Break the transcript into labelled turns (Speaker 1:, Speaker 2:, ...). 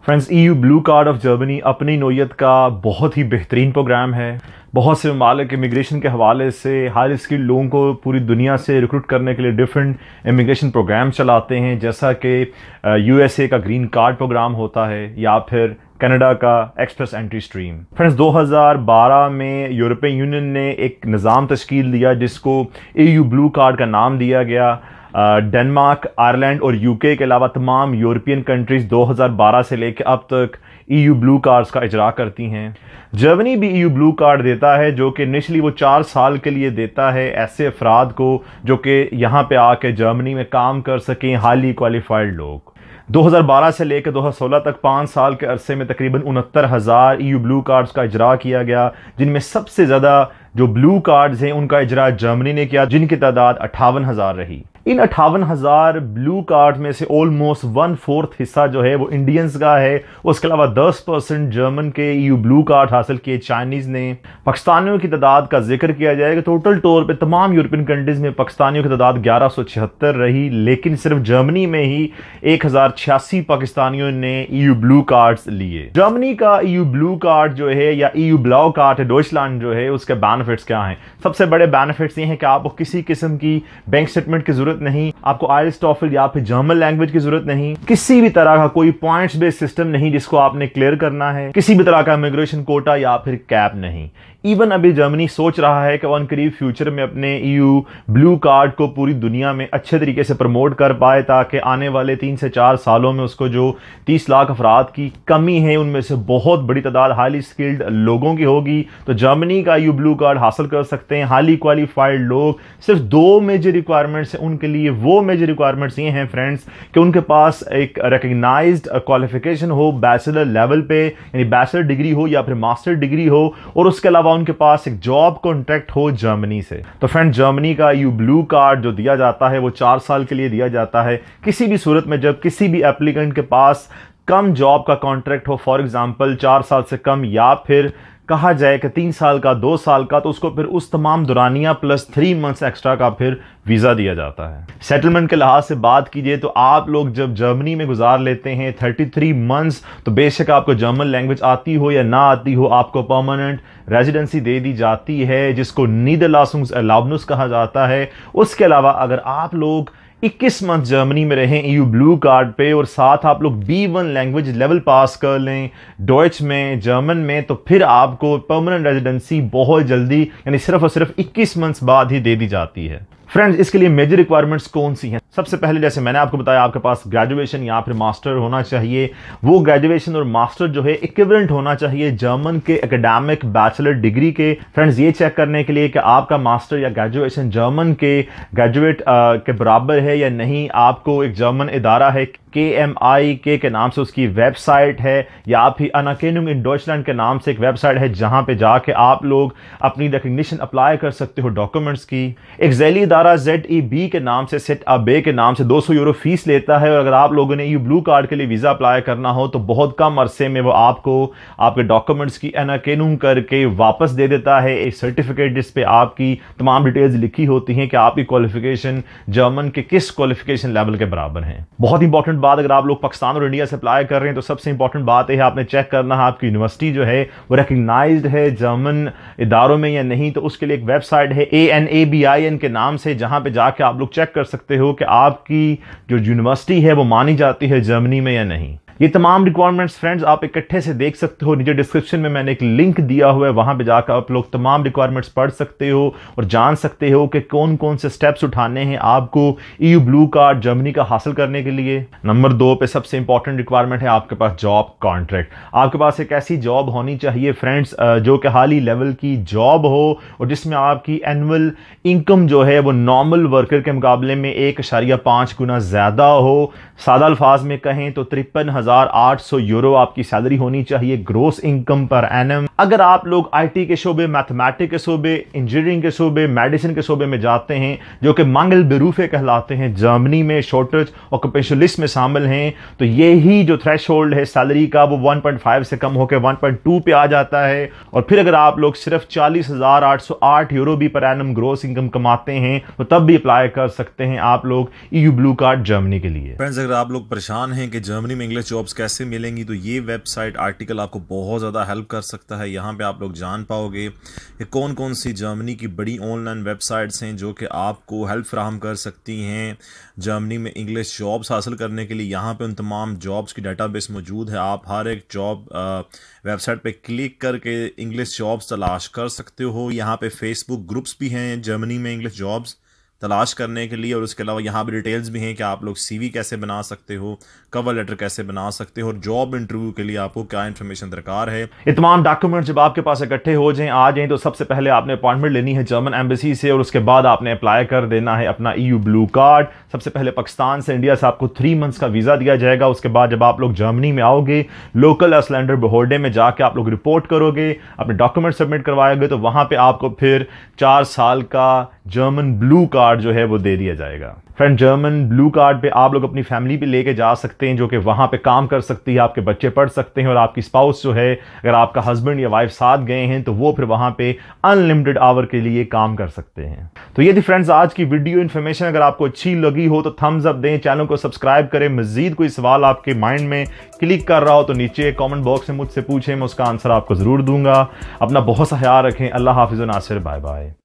Speaker 1: Friends, EU blue card of Germany अपनी नोयत का बहुत ही बेहतरीन प्रोग्राम है। बहुत से ममालिक इमिग्रेशन के हवाले से हाई स्किल्ड लोगों को पूरी दुनिया से रिक्रूट करने के लिए डिफरेंट इमिग्रेशन प्रोग्राम चलाते हैं, जैसा कि यूएसए का ग्रीन कार्ड प्रोग्राम होता है या फिर कनाडा का एक्सप्रेस एंट्री स्ट्रीम। फ्रेंड्स, 2012 में यूरोपियन यूनियन ने एक निज़ाम तश्कील दिया जिसको ईयू ब्लू कार्ड का नाम दिया गया। डेनमार्क, आयरलैंड और यूके के अलावा तमाम यूरोपियन कंट्रीज 2012 से लेकर अब तक ईयू ब्लू कार्ड्स का इजरा करती हैं। जर्मनी भी ईयू ब्लू कार्ड देता है, जो कि इनिशली वो 4 साल के लिए देता है ऐसे अफराद को जो कि यहाँ पे आके जर्मनी में काम कर सकें, हाईली क्वालिफाइड लोग। 2012 से लेकर 2016 तक 5 साल के अरसे में तकरीबन 69,000 ईयू ब्लू कार्ड्स का इजरा किया गया, जिनमें सबसे ज़्यादा जो ब्लू कार्ड्स हैं उनका इजरा जर्मनी ने किया, जिनकी तादाद 58,000 रही। इन 58,000 ब्लू कार्ड में से ऑलमोस्ट 1/4 हिस्सा जो है वो इंडियंस का है। उसके अलावा 10% जर्मन के ईयू ब्लू कार्ड हासिल किए चाइनीज़ ने। पाकिस्तानियों की तादाद का जिक्र किया जाएगा, टोटल तौर पे तमाम यूरोपियन कंट्रीज़ में पाकिस्तानियों की तादाद 1176 रही, लेकिन सिर्फ जर्मनी में ही 1086 पाकिस्तानियों ने ईयू ब्लू कार्ड्स लिए। जर्मनी का ईयू ब्लू कार्ड जो है या ईयू ब्लाउ कार्ड है डॉइचलैंड जो है, उसके बेनिफिट्स क्या हैं? सबसे बड़े बेनिफिट्स ये हैं कि आपको किसी किस्म की बैंक स्टेटमेंट की जरूरत नहीं, आपको आइल्स, टॉफल या फिर जर्मन लैंग्वेज की जरूरत नहीं, किसी भी तरह का कोई पॉइंट्स बेस्ड सिस्टम नहीं जिसको आपने क्लियर करना है, किसी भी तरह का इमिग्रेशन कोटा या फिर कैप नहीं। इवन अभी जर्मनी सोच रहा है कि वन करीब फ्यूचर में अपने ईयू ब्लू कार्ड को पूरी दुनिया में अच्छे तरीके से प्रमोट कर पाए, ताकि आने वाले 3 से 4 सालों में उसको जो 30 लाख अफराद की कमी है उनमें से बहुत बड़ी तादाद हाईली स्किल्ड लोगों की होगी। तो जर्मनी का ईयू ब्लू कार्ड हासिल कर सकते हैं हाईली क्वालिफाइड लोग। सिर्फ 2 मेजर रिक्वायरमेंट्स हैं उनके लिए। वो मेजर रिक्वायरमेंट्स ये हैं फ्रेंड्स कि उनके पास एक रिकग्नाइज्ड क्वालिफिकेशन हो बैचलर लेवल पे, यानी बैचलर डिग्री हो या फिर मास्टर डिग्री हो, और उसके अलावा उनके पास एक जॉब कॉन्ट्रैक्ट हो जर्मनी से। तो फ्रेंड, जर्मनी का ईयू ब्लू कार्ड जो दिया जाता है वो 4 साल के लिए दिया जाता है। किसी भी सूरत में जब किसी भी एप्लीकेंट के पास कम जॉब का कॉन्ट्रैक्ट हो, फॉर एग्जांपल 4 साल से कम या फिर कहा जाए कि 3 साल का, 2 साल का, तो उसको फिर उस तमाम दुरानिया प्लस 3 मंथ्स एक्स्ट्रा का फिर वीज़ा दिया जाता है। सेटलमेंट के लिहाज से बात कीजिए तो आप लोग जब जर्मनी में गुजार लेते हैं 33 मंथ्स, तो बेशक आपको जर्मन लैंग्वेज आती हो या ना आती हो, आपको परमानेंट रेजिडेंसी दे दी जाती है, जिसको नीदरलासुंग्स कहा जाता है। उसके अलावा अगर आप लोग 21 मंथ जर्मनी में रहें ईयू ब्लू कार्ड पे और साथ आप लोग B1 लैंग्वेज लेवल पास कर लें डॉइच में, जर्मन में, तो फिर आपको परमानेंट रेजिडेंसी बहुत जल्दी, यानी सिर्फ और सिर्फ 21 मंथ्स बाद ही दे दी जाती है। फ्रेंड्स, इसके लिए मेजर रिक्वायरमेंट्स कौन सी हैं? सबसे पहले, जैसे मैंने आपको बताया, आपके पास ग्रेजुएशन या फिर मास्टर होना चाहिए। वो ग्रेजुएशन और मास्टर जो है इक्विवेलेंट होना चाहिए जर्मन के एकेडमिक बैचलर डिग्री के। फ्रेंड्स, ये चेक करने के लिए कि आपका मास्टर या ग्रेजुएशन जर्मन के ग्रेजुएट के बराबर है या नहीं, आपको एक जर्मन इदारा है KMIK के नाम से उसकी वेबसाइट है, या फिर अनाकेनुंग इन डॉइचलैंड के नाम से एक वेबसाइट है जहां पे जाके आप लोग अपनी रिकग्निशन अप्लाई कर सकते हो डॉक्यूमेंट्स की। एक झेली इदारा ZEB के नाम से, सेट अबे के नाम से 200 यूरो फीस लेता है, और अगर आप लोगों ने ईयू ब्लू कार्ड के लिए वीज़ा अप्लाई करना हो तो बहुत कम अरसे में वो आपको आपके डॉक्यूमेंट्स की अनाकेनुंग करके वापस दे देता है एक सर्टिफिकेट जिस पे आपकी तमाम डिटेल्स लिखी होती हैं कि आपकी क्वालिफिकेशन जर्मन के किस क्वालिफिकेशन लेवल के बराबर हैं। बहुत इंपॉर्टेंट बात, अगर आप लोग पाकिस्तान और इंडिया से अप्लाई कर रहे हैं तो सबसे इंपॉर्टेंट बात है आपने चेक करना है आपकी यूनिवर्सिटी जो है वो रिकग्नाइज्ड है जर्मन इदारों में या नहीं। तो उसके लिए एक वेबसाइट है ANABIN के नाम से, जहां पे जाके आप लोग चेक कर सकते हो कि आपकी जो यूनिवर्सिटी है वो मानी जाती है जर्मनी में या नहीं। ये तमाम रिक्वायरमेंट्स फ्रेंड्स आप इकट्ठे से देख सकते हो। नीचे डिस्क्रिप्शन में मैंने एक लिंक दिया हुआ है, वहां पे जाकर आप लोग तमाम रिक्वायरमेंट्स पढ़ सकते हो और जान सकते हो कि कौन कौन से स्टेप्स उठाने हैं आपको ईयू ब्लू कार्ड जर्मनी का हासिल करने के लिए। नंबर 2 पे सबसे इंपॉर्टेंट रिक्वायरमेंट है आपके पास जॉब कॉन्ट्रैक्ट। आपके पास एक ऐसी जॉब होनी चाहिए फ्रेंड्स जो कि हाई लेवल की जॉब हो और जिसमें आपकी एनुअल इनकम जो है वो नॉर्मल वर्कर के मुकाबले में 1.5 गुना ज्यादा हो। सादा अल्फाज में कहें तो 53,800 यूरो आपकी सैलरी होनी चाहिए ग्रोस इनकम पर एनम। अगर आप लोग IT के शोबे, मैथमेटिक्स के शोबे, इंजीनियरिंग के शोबे, मेडिसिन के शोबे में जाते हैं जो कि मांगल बेरूफे कहलाते हैं, जर्मनी में शॉर्टेज ऑक्यूपेशनल लिस्ट में शामिल हैं, तो यही जो थ्रेश होल्ड है सैलरी का वो 1.5 से कम होकर 1.2 पे आ जाता है। और फिर अगर आप लोग सिर्फ 40,808 यूरो भी पर एनम ग्रोस इनकम कमाते हैं तो तब भी अप्लाई कर सकते हैं आप लोग ईयू ब्लू कार्ड जर्मनी के लिए।
Speaker 2: फ्रेंड्स, अगर आप लोग परेशान हैं कि जर्मनी में इंग्लिश जॉब्स कैसे मिलेंगी, तो ये वेबसाइट आर्टिकल आपको बहुत ज़्यादा हेल्प कर सकता है। यहाँ पे आप लोग जान पाओगे कि कौन कौन सी जर्मनी की बड़ी ऑनलाइन वेबसाइट्स हैं जो कि आपको हेल्प फ्राहम कर सकती हैं जर्मनी में इंग्लिश जॉब्स हासिल करने के लिए। यहाँ पे उन तमाम जॉब्स की डाटाबेस मौजूद है। आप हर एक जॉब वेबसाइट पे क्लिक करके इंग्लिश जॉब्स तलाश कर सकते हो। यहाँ पे फेसबुक ग्रुप्स भी हैं जर्मनी में इंग्लिश जॉब्स तलाश करने के लिए, और उसके अलावा यहाँ पे डिटेल्स भी हैं कि आप लोग सीवी कैसे बना सकते हो, कवर लेटर कैसे बना सकते हो, और जॉब इंटरव्यू के लिए आपको क्या इन्फॉर्मेशन दरकार है।
Speaker 1: ये तमाम डॉक्यूमेंट जब आपके पास इकट्ठे हो जाएं, आ जाएं, तो सबसे पहले आपने अपॉइंटमेंट लेनी है जर्मन एम्बेसी से, और उसके बाद आपने अप्लाई कर देना है अपना EU ब्लू कार्ड। सबसे पहले पाकिस्तान से इंडिया से आपको 3 मंथ्स का वीज़ा दिया जाएगा। उसके बाद जब आप लोग जर्मनी में आओगे, लोकल असलैंडर बोहोर्डे में जाके आप लोग रिपोर्ट करोगे, अपने डॉक्यूमेंट सबमिट करवाओगे, तो वहाँ पर आपको फिर 4 साल का जर्मन ब्लू कार्ड जो है वो दे दिया जाएगा। फ्रेंड, जर्मन ब्लू कार्ड पे आप लोग अपनी फैमिली भी लेके जा सकते हैं जो कि वहाँ पे काम कर सकती है, आपके बच्चे पढ़ सकते हैं, और आपकी स्पाउस जो है, अगर आपका हस्बैंड या वाइफ साथ गए हैं तो वो फिर वहाँ पे अनलिमिटेड आवर के लिए काम कर सकते हैं। तो ये थी फ्रेंड्स आज की वीडियो इन्फॉर्मेशन। अगर आपको अच्छी लगी हो तो थम्स अप दें, चैनल को सब्सक्राइब करें। मजीद कोई सवाल आपके माइंड में क्लिक कर रहा हो तो नीचे कॉमेंट बॉक्स में मुझसे पूछें, मैं उसका आंसर आपको ज़रूर दूंगा। अपना बहुत सा ख्याल रखें। अल्लाह हाफिज़ व नासिर, बाय बाय।